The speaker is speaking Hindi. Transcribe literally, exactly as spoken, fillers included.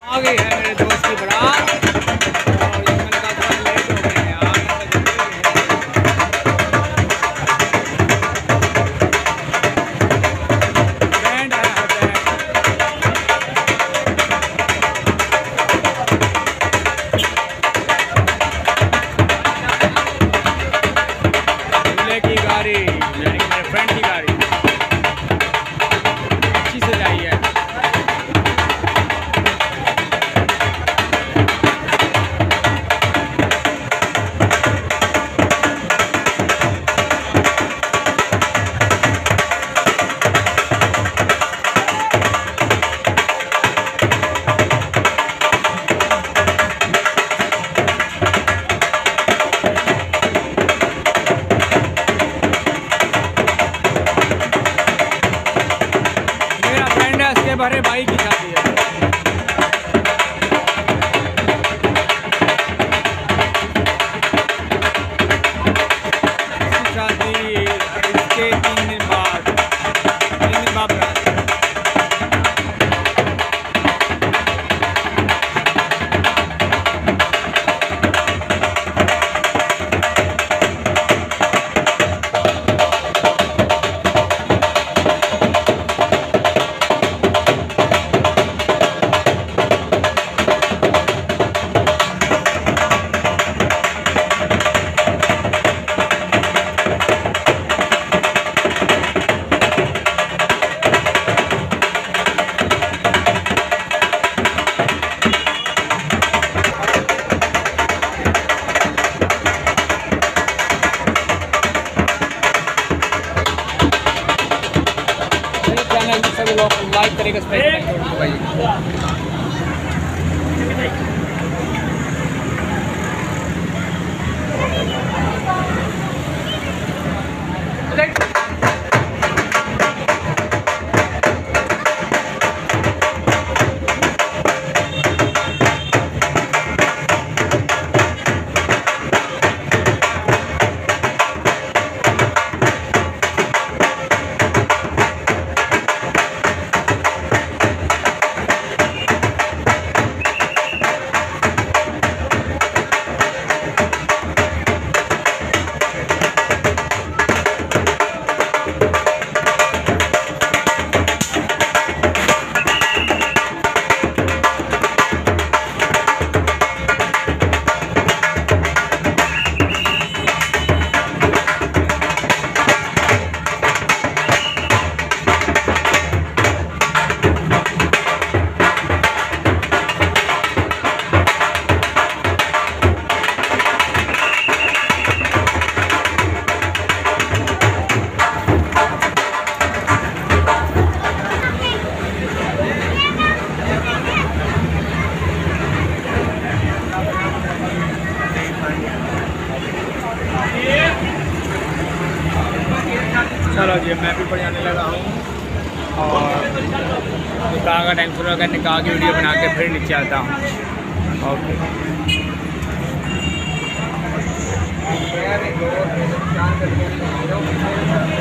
आ गई है मेरे दोस्त की बारात और ये मैंने कहा थोड़ा लेट हो गए यार। बैंड आया है, बैंड दूल्हे की गाड़ी यानी कि मेरे फ्रेंड की गाड़ी अच्छी से आई है। इसके बड़े भाई की शादी है। इसकी शादी इसके तीन दिन बाद तीन दिन बाद सभी लोग लाइक करेगा भाई। चलो जी मैं भी पढ़ाने लगा हूँ और निकाह का टाइम शुरू होगा, निकाह की वीडियो बना के फिर नीचे आता हूँ। ओके।